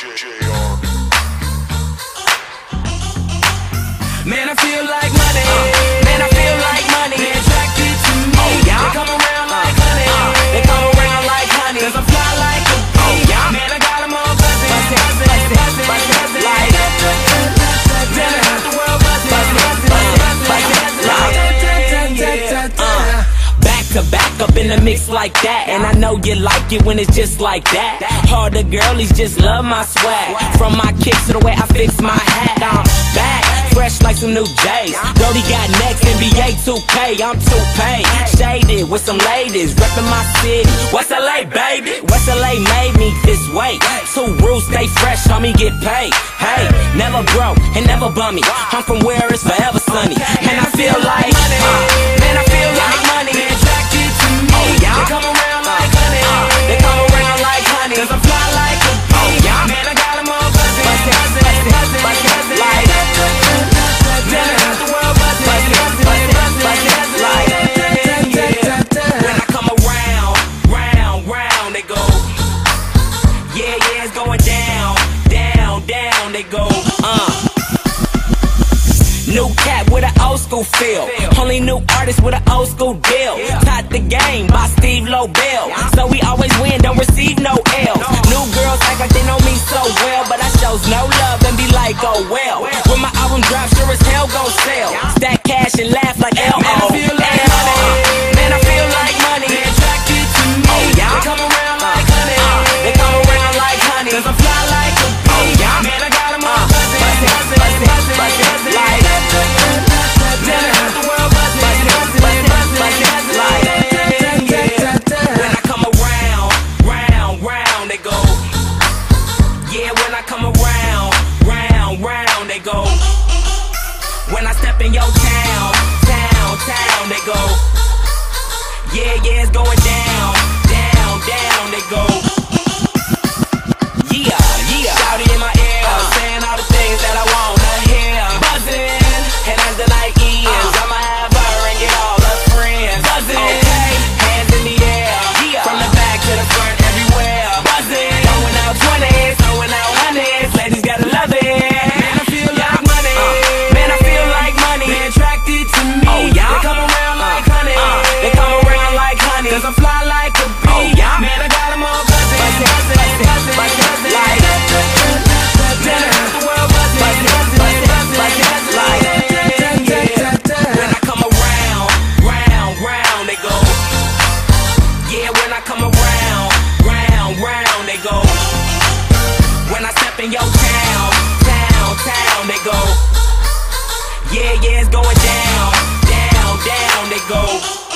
Man, I feel like money. Man, I feel like money. They attracted to me. They come around like honey. They come around like honey. 'Cause I fly like a bee. Man, I got 'em all buzzing. Buzzing. Like then I have the world buzzing. Back to back up in the mix like that. And I know you like it when it's just like that. Harder girlies just love my swag. From my kicks to the way I fix my hat. I'm back, fresh like some new J's. Brody got next, NBA 2K, I'm 2K. Shaded with some ladies, reppin' my city. West LA, baby. West LA made me this way. Two rules, stay fresh, homie, get paid. Hey, never broke and never bummy. I'm from where it's forever sunny. And I feel like man, I feel like money. They attracted to me. They come around like honey. They come around like honey. 'Cause I fly like a bee. Man, I got 'em all buzzing. Like then I have the world buzzing. Like when I come around, round, they go. Yeah, it's going down, they go. New cat with an old school feel. Only new artist with an old school deal. Taught the game by Steve Lobel. So we always win, don't receive no L. New girls act like they know me so well, but I shows no love and be like, oh well. When my album drops, sure as hell gon' sell. Stack cash and laugh like LO. Man, I feel like money. Man, I feel like money. They attracted to me. They come around like honey. They come around like honey. 'Cause I fly like a bee. Man, I got 'em all buzzing. Like then I have the world buzzing. Like when I come around, they go. Yeah, when I come around, they go. When I step in your town, they go. Yeah, it's going down, they go. Yeah, shouty in my ear, saying all the things that I wanna hear. Buzzin', and as the night ends, I'ma have her and get all her friends. Buzzin', okay, hands in the air, from the back to the front, everywhere. Buzzin', throwing out 20s, throwing out hundreds, ladies gotta love it. Man, I feel like money. Man, I feel like money. They attracted to me. They come around like honey. They come around like honey. 'Cause I fly like a bee. Man, I got 'em all buzzing. Like then I have the world buzzing. Like when I come around, they go. Yeah, when I come around, they go. When I step in your town, they go. Yeah, it's going down, they go.